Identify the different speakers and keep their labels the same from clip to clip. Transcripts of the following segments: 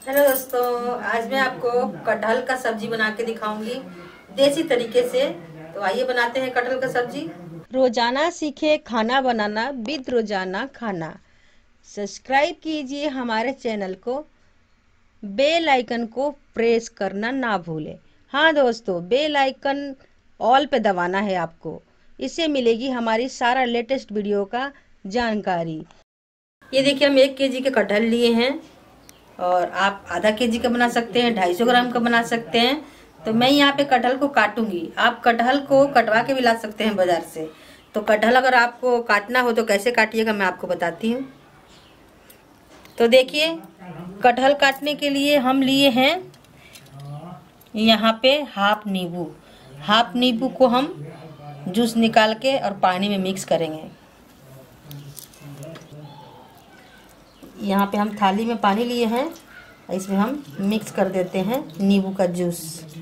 Speaker 1: Hello दोस्तों, आज मैं आपको कटहल का सब्जी बना के दिखाऊंगी देसी तरीके से। तो आइए बनाते हैं कटहल का सब्जी। रोजाना सीखे खाना बनाना विद रोजाना खाना। सब्सक्राइब कीजिए हमारे चैनल को, बेल आइकन को प्रेस करना ना भूलें। हाँ दोस्तों, बेल आइकन ऑल पे दबाना है आपको। इससे मिलेगी हमारी सारा लेटेस्ट वीडियो का जानकारी। ये देखिए, हम 1 केजी के कटहल लिए हैं और आप आधा केजी का बना सकते हैं, 250 ग्राम का बना सकते हैं। तो मैं यहाँ पे कटहल को काटूंगी। आप कटहल को कटवा के भी ला सकते हैं बाजार से। तो कटहल अगर आपको काटना हो तो कैसे काटिएगा मैं आपको बताती हूँ। तो देखिए, कटहल काटने के लिए हम लिए हैं यहाँ पे हाफ नींबू। हाफ नींबू को हम जूस निकाल के और पानी में मिक्स करेंगे। यहाँ पे हम थाली में पानी लिए हैं, इसमें हम मिक्स कर देते हैं नींबू का जूस।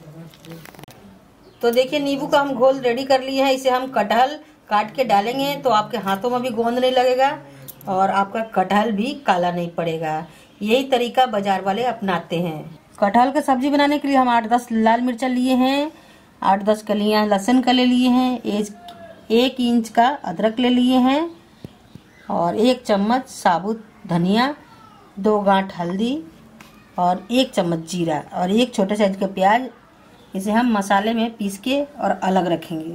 Speaker 1: तो देखिए, नींबू का हम घोल रेडी कर लिए हैं। इसे हम कटहल काट के डालेंगे तो आपके हाथों में भी गोंद नहीं लगेगा और आपका कटहल भी काला नहीं पड़ेगा। यही तरीका बाजार वाले अपनाते हैं। कटहल का सब्जी बनाने के लिए हम 8-10 लाल मिर्चा लिए हैं, 8-10 कलियां लहसुन का ले लिए हैं, 1 इंच का अदरक ले लिए हैं और 1 चम्मच साबुत धनिया, 2 गांठ हल्दी और 1 चम्मच जीरा और 1 छोटे साइज का प्याज। इसे हम मसाले में पीस के और अलग रखेंगे।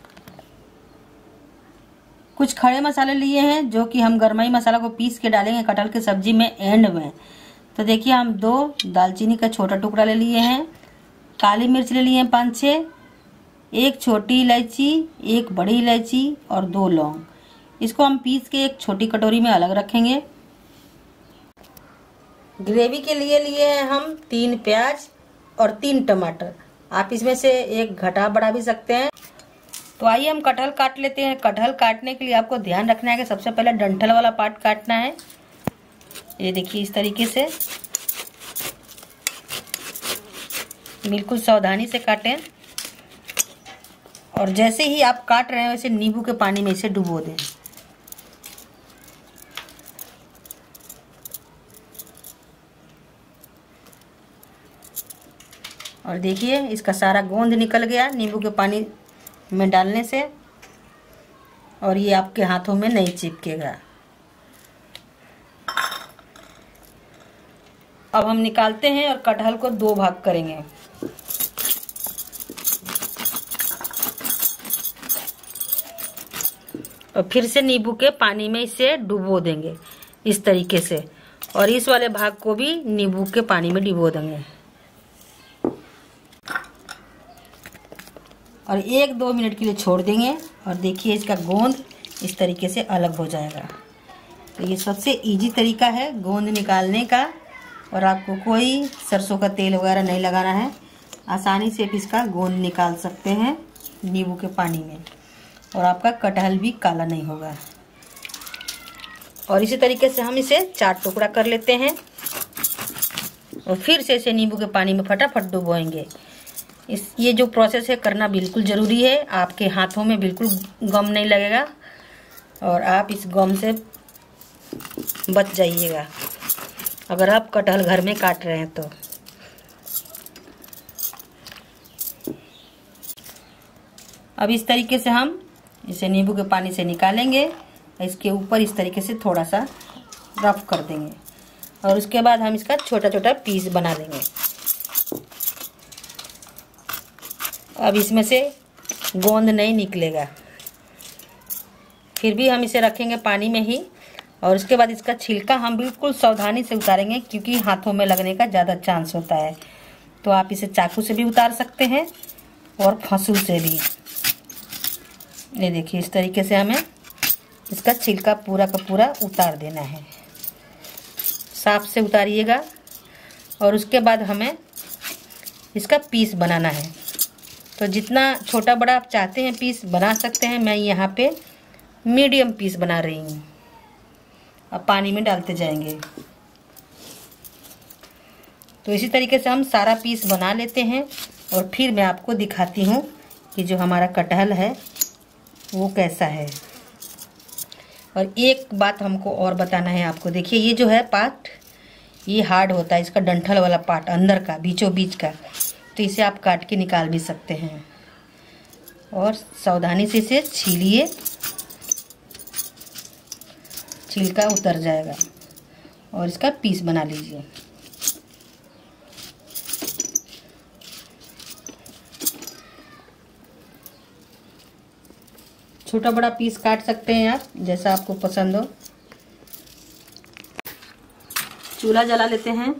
Speaker 1: कुछ खड़े मसाले लिए हैं जो कि हम गरमाई मसाला को पीस के डालेंगे कटहल की सब्जी में एंड में। तो देखिए, हम 2 दालचीनी का छोटा टुकड़ा ले लिए हैं, काली मिर्च ले लिए हैं 5-6, 1 छोटी इलायची, 1 बड़ी इलायची और 2 लौंग। इसको हम पीस के एक छोटी कटोरी में अलग रखेंगे। ग्रेवी के लिए हैं हम 3 प्याज और 3 टमाटर। आप इसमें से एक घटा बढ़ा भी सकते हैं। तो आइए हम कटहल काट लेते हैं। कटहल काटने के लिए आपको ध्यान रखना है कि सबसे पहले डंठल वाला पार्ट काटना है। ये देखिए, इस तरीके से बिल्कुल सावधानी से काटें और जैसे ही आप काट रहे हैं वैसे नींबू के पानी में इसे डुबो दें। और देखिए, इसका सारा गोंद निकल गया नींबू के पानी में डालने से और ये आपके हाथों में नहीं चिपकेगा। अब हम निकालते हैं और कटहल को 2 भाग करेंगे। और फिर से नींबू के पानी में इसे डुबो देंगे इस तरीके से, और इस वाले भाग को भी नींबू के पानी में डुबो देंगे और 1-2 मिनट के लिए छोड़ देंगे। और देखिए, इसका गोंद इस तरीके से अलग हो जाएगा। तो ये सबसे इजी तरीका है गोंद निकालने का और आपको कोई सरसों का तेल वगैरह नहीं लगाना है। आसानी से आप इसका गोंद निकाल सकते हैं नींबू के पानी में और आपका कटहल भी काला नहीं होगा। और इसी तरीके से हम इसे 4 टुकड़ा कर लेते हैं और फिर से इसे नींबू के पानी में फटाफट डुबोएंगे। ये जो प्रोसेस है करना बिल्कुल ज़रूरी है। आपके हाथों में बिल्कुल गम नहीं लगेगा और आप इस गम से बच जाइएगा अगर आप कटहल घर में काट रहे हैं तो। अब इस तरीके से हम इसे नींबू के पानी से निकालेंगे। इसके ऊपर इस तरीके से थोड़ा सा रफ कर देंगे और उसके बाद हम इसका छोटा छोटा पीस बना देंगे। अब इसमें से गोंद नहीं निकलेगा, फिर भी हम इसे रखेंगे पानी में ही। और उसके बाद इसका छिलका हम बिल्कुल सावधानी से उतारेंगे क्योंकि हाथों में लगने का ज़्यादा चांस होता है। तो आप इसे चाकू से भी उतार सकते हैं और फंसू से भी। ये देखिए, इस तरीके से हमें इसका छिलका पूरा का पूरा उतार देना है। साफ से उतारिएगा और उसके बाद हमें इसका पीस बनाना है। तो जितना छोटा बड़ा आप चाहते हैं पीस बना सकते हैं। मैं यहाँ पे मीडियम पीस बना रही हूँ। अब पानी में डालते जाएंगे। तो इसी तरीके से हम सारा पीस बना लेते हैं और फिर मैं आपको दिखाती हूँ कि जो हमारा कटहल है वो कैसा है। और एक बात हमको और बताना है आपको। देखिए, ये जो है पार्ट ये हार्ड होता है, इसका डंठल वाला पार्ट अंदर का बीचों बीच का, तो इसे आप काट के निकाल भी सकते हैं। और सावधानी से इसे छीलिए, छिलका उतर जाएगा और इसका पीस बना लीजिए। छोटा बड़ा पीस काट सकते हैं आप, जैसा आपको पसंद हो। चूल्हा जला लेते हैं।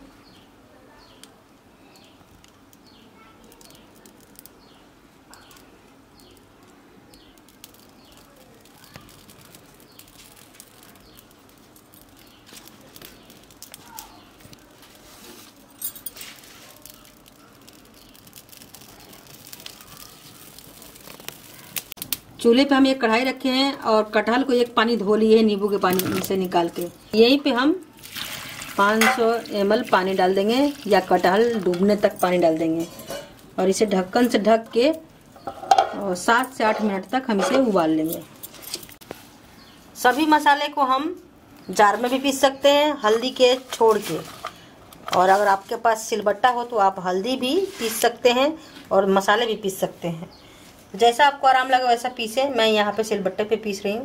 Speaker 1: चूल्हे पे हम एक कढ़ाई रखे हैं और कटहल को एक पानी धो लिए नींबू के पानी से निकाल के। यहीं पे हम 500 ml पानी डाल देंगे या कटहल डूबने तक पानी डाल देंगे और इसे ढक्कन से ढक के और 7 से 8 मिनट तक हम इसे उबाल लेंगे। सभी मसाले को हम जार में भी पीस सकते हैं हल्दी के छोड़ के, और अगर आपके पास सिलबट्टा हो तो आप हल्दी भी पीस सकते हैं और मसाले भी पीस सकते हैं। जैसा आपको आराम लगे वैसा पीसे। मैं यहाँ पे सिलबट्टे पे पीस रही हूँ।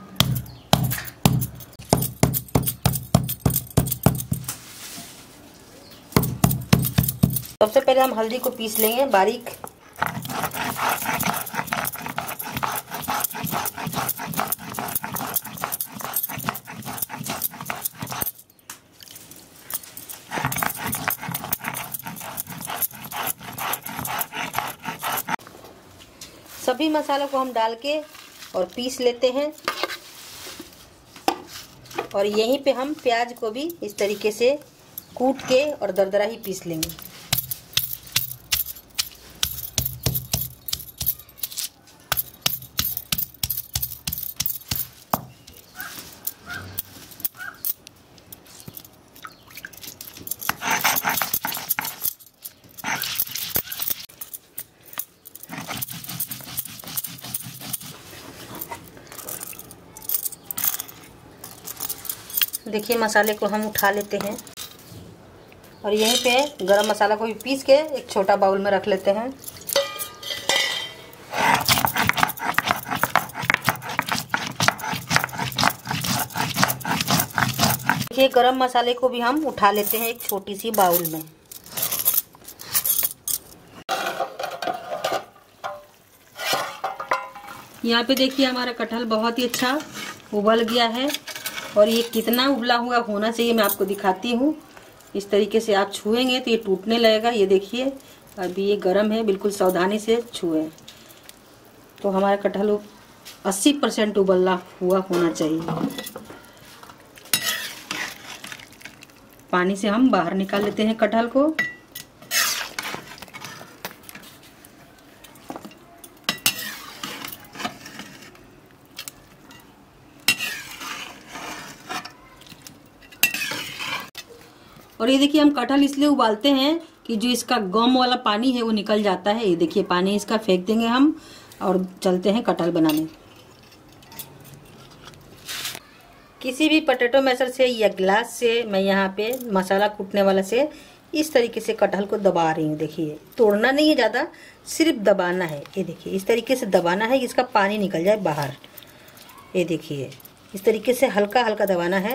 Speaker 1: सबसे पहले हम हल्दी को पीस लेंगे बारीक। सभी मसालों को हम डाल के और पीस लेते हैं। और यहीं पे हम प्याज को भी इस तरीके से कूट के और दरदरा ही पीस लेंगे। देखिए मसाले को हम उठा लेते हैं और यहीं पे गरम मसाला को भी पीस के एक छोटा बाउल में रख लेते हैं। देखिए गरम मसाले को भी हम उठा लेते हैं एक छोटी सी बाउल में। यहाँ पे देखिए हमारा कटहल बहुत ही अच्छा उबल गया है और ये कितना उबला हुआ होना चाहिए मैं आपको दिखाती हूँ। इस तरीके से आप छुएंगे तो ये टूटने लगेगा। ये देखिए अभी ये गर्म है, बिल्कुल सावधानी से छुए तो हमारा कटहल 80% उबला हुआ होना चाहिए। पानी से हम बाहर निकाल लेते हैं कटहल को। और ये देखिए हम कटहल इसलिए उबालते हैं कि जो इसका गम वाला पानी है वो निकल जाता है। ये देखिए पानी इसका फेंक देंगे हम और चलते हैं कटहल बनाने। किसी भी पोटैटो मैशर से या ग्लास से मैं यहाँ पे मसाला कूटने वाला से इस तरीके से कटहल को दबा रही हूँ। देखिए तोड़ना नहीं है ज़्यादा, सिर्फ दबाना है। ये देखिए इस तरीके से दबाना है कि इसका पानी निकल जाए बाहर। ये देखिए इस तरीके से हल्का हल्का दबाना है।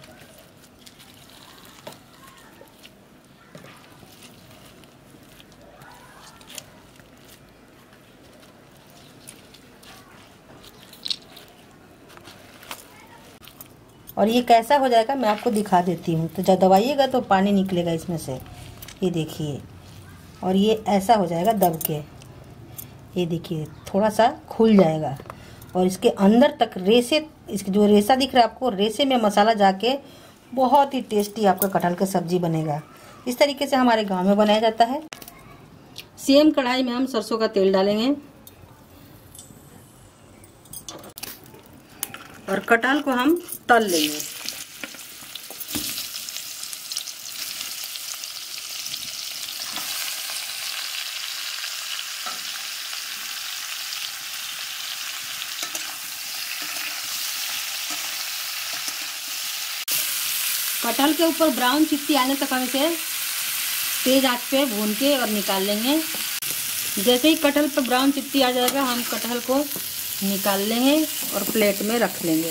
Speaker 1: और ये कैसा हो जाएगा मैं आपको दिखा देती हूँ। तो जब दबाइएगा तो पानी निकलेगा इसमें से। ये देखिए और ये ऐसा हो जाएगा दब के। ये देखिए थोड़ा सा खुल जाएगा और इसके अंदर तक रेसे, इसके जो रेसा दिख रहा है आपको, रेसे में मसाला जाके बहुत ही टेस्टी आपका कटहल का सब्जी बनेगा। इस तरीके से हमारे गाँव में बनाया जाता है। सेम कढ़ाई में हम सरसों का तेल डालेंगे और कटहल को हम तल लेंगे। कटहल के ऊपर ब्राउन चित्ती आने तक हम इसे तेज आंच पे भून के और निकाल लेंगे। जैसे ही कटहल पर ब्राउन चित्ती आ जाएगा हम कटहल को निकाल लेंगे और प्लेट में रख लेंगे।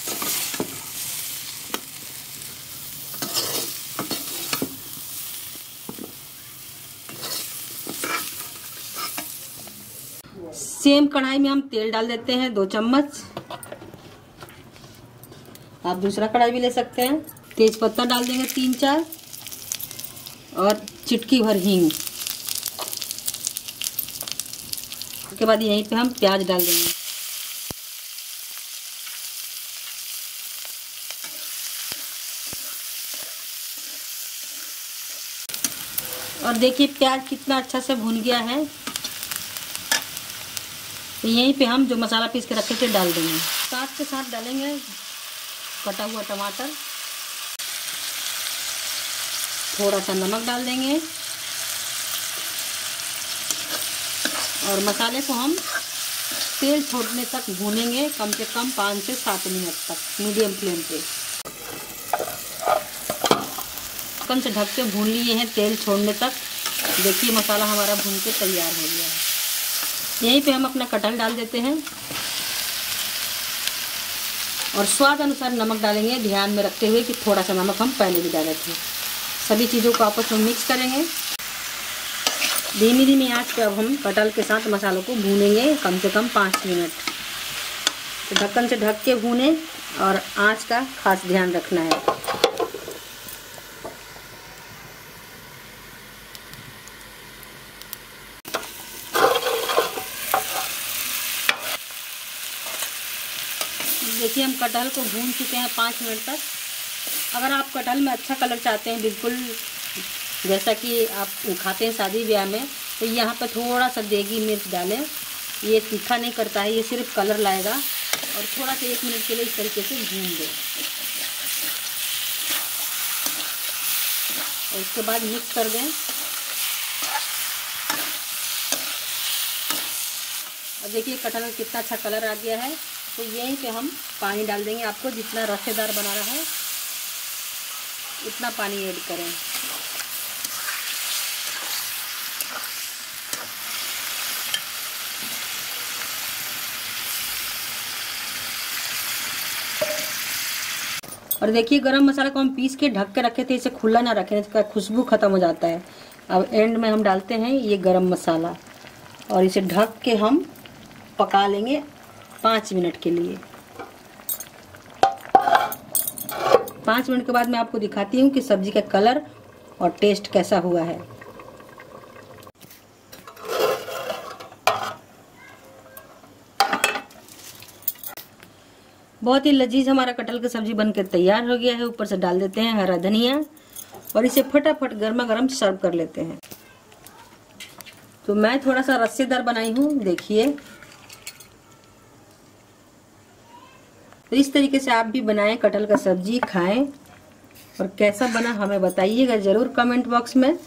Speaker 1: सेम कढ़ाई में हम तेल डाल देते हैं 2 चम्मच। आप दूसरा कढ़ाई भी ले सकते हैं। तेज पत्ता डाल देंगे 3-4 और चिटकी भर हींग। उसके बाद यहीं पे हम प्याज डाल देंगे। और देखिए प्याज कितना अच्छा से भुन गया है। तो यहीं पे हम जो मसाला पीस के रखे थे डाल देंगे। साथ के साथ डालेंगे कटा हुआ टमाटर, थोड़ा सा नमक डाल देंगे और मसाले को हम तेल छोड़ने तक भूनेंगे, कम से कम 5 से 7 मिनट तक मीडियम फ्लेम पे। ढक्कन से ढक के भून लिए हैं तेल छोड़ने तक। देखिए मसाला हमारा भून के तैयार हो गया है। यहीं पे हम अपना कटहल डाल देते हैं और स्वाद अनुसार नमक डालेंगे, ध्यान में रखते हुए कि थोड़ा सा नमक हम पहले भी डाले थे। सभी चीज़ों को आपस में मिक्स करेंगे। धीमी धीमी आंच पे अब हम कटहल के साथ मसालों को भूनेंगे कम से कम 5 मिनट। तो ढक्कन से ढक के भूनें और आंच का खास ध्यान रखना है। देखिए हम कटहल को भून चुके हैं 5 मिनट तक। अगर आप कटहल में अच्छा कलर चाहते हैं, बिल्कुल जैसा कि आप खाते हैं शादी ब्याह में, तो यहाँ पर थोड़ा सा देगी मिर्च डालें। ये तीखा नहीं करता है, ये सिर्फ कलर लाएगा। और थोड़ा सा 1 मिनट के लिए इस तरीके से भून दें और उसके बाद मिक्स कर दें। और देखिए कटहल में कितना अच्छा कलर आ गया है। तो यहीं पे हम पानी डाल देंगे। आपको जितना रसेदार बनाना है उतना पानी ऐड करें। और देखिए गरम मसाला को हम पीस के ढक के रखे थे, इसे खुला ना रखें, इसका खुशबू खत्म हो जाता है। अब एंड में हम डालते हैं ये गरम मसाला और इसे ढक के हम पका लेंगे 5 मिनट के लिए। 5 मिनट के बाद मैं आपको दिखाती हूँ कि सब्जी का कलर और टेस्ट कैसा हुआ है। बहुत ही लजीज हमारा कटहल की सब्जी बनकर तैयार हो गया है। ऊपर से डाल देते हैं हरा धनिया और इसे फटाफट गर्मा गर्म सर्व कर लेते हैं। तो मैं थोड़ा सा रस्सेदार बनाई हूँ, देखिए। तो इस तरीके से आप भी बनाएं कटहल का सब्जी, खाएं और कैसा बना हमें बताइएगा जरूर कमेंट बॉक्स में।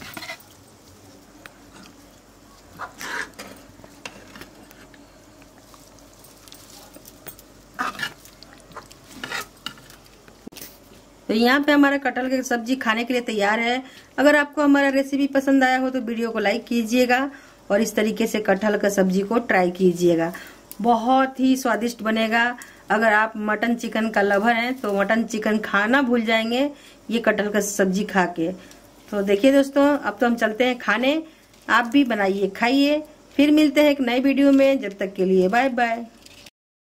Speaker 1: तो यहाँ पे हमारा कटहल की सब्जी खाने के लिए तैयार है। अगर आपको हमारा रेसिपी पसंद आया हो तो वीडियो को लाइक कीजिएगा और इस तरीके से कटहल का सब्जी को ट्राई कीजिएगा। बहुत ही स्वादिष्ट बनेगा। अगर आप मटन चिकन का लवर हैं तो मटन चिकन खाना भूल जाएंगे ये कटहल का सब्जी खा के। तो देखिए दोस्तों, अब तो हम चलते हैं खाने। आप भी बनाइए, खाइए। फिर मिलते हैं एक नए वीडियो में। जब तक के लिए बाय बाय।